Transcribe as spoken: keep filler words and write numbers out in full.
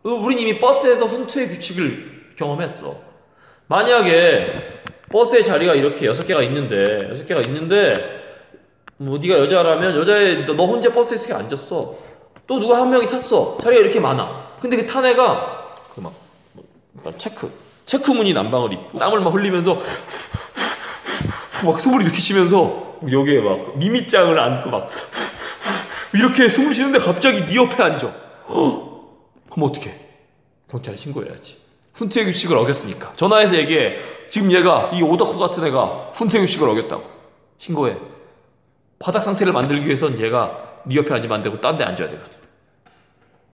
우린 이미 버스에서 훈투의 규칙을 경험했어. 만약에 버스의 자리가 이렇게 여섯 개가 있는데 여섯 개가 있는데 뭐 네가 여자라면 여자애 너 혼자 버스에 이렇게 앉았어. 또 누가 한 명이 탔어. 자리가 이렇게 많아. 근데 그 탄 애가 그막 체크 체크무늬 남방을 입고 땀을 막 흘리면서 막 숨을 이렇게 쉬면서 여기에 막 미미장을 안고 막 이렇게 숨을 쉬는데 갑자기 네 옆에 앉아. 그럼 어떡해? 경찰에 신고해야지. 훈트의 규칙을 어겼으니까. 전화해서 얘기해. 지금 얘가 이 오덕후 같은 애가 훈트의 규칙을 어겼다고. 신고해. 바닥 상태를 만들기 위해선 얘가 네 옆에 앉으면 안 되고 딴 데 앉아야 되거든.